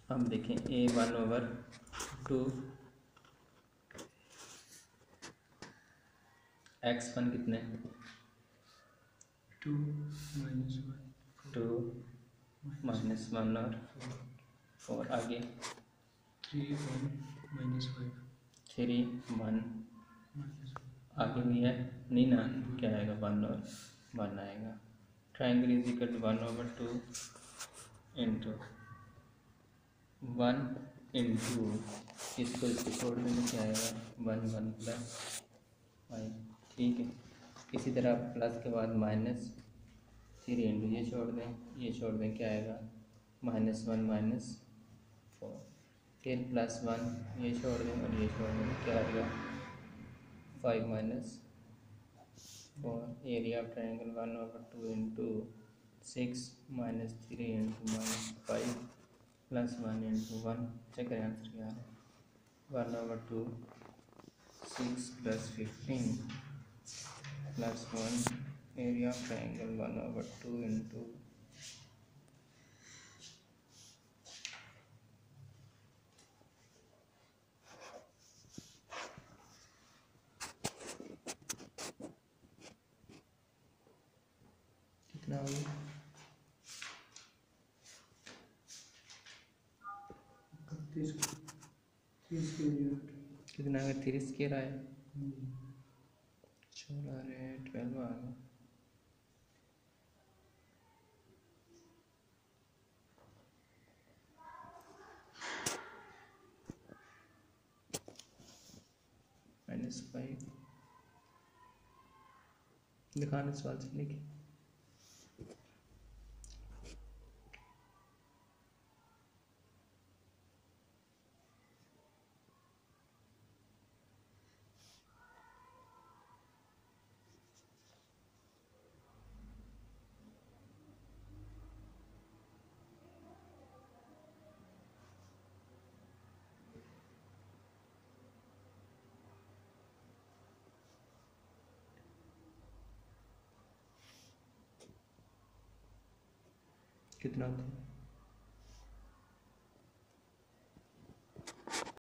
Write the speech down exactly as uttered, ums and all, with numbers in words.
अब देखें A one over two X one कितने two minus one two minus one और फोर आगे three one minus five three one minus आगे भी है नहीं ना, क्या आएगा वन और वन आएगा। Triangle is equal to one over two into one into इसको इसको छोड़ देंगे, क्या आएगा वन वन प्लस फाइव, ठीक है। इसी तरह प्लस के बाद माइनस थ्री इंटू ये छोड़ दें, ये छोड़ दें, क्या आएगा माइनस वन माइनस फोर, फिर प्लस वन ये छोड़ दें और ये छोड़ दें, क्या आएगा five minus four. Area of triangle one over two into six minus three into minus five plus one into one, check करें आंसर क्या है। One over two six plus fifteen plus one, area of triangle one over two into कितना हो गया तीस तीस के unit कितना अगर थ्री स्केयर आया चौदह रहे ट्वेल्व आ गया। माइनस फाइव दिखाने सवाल से लिखे। कितना होता है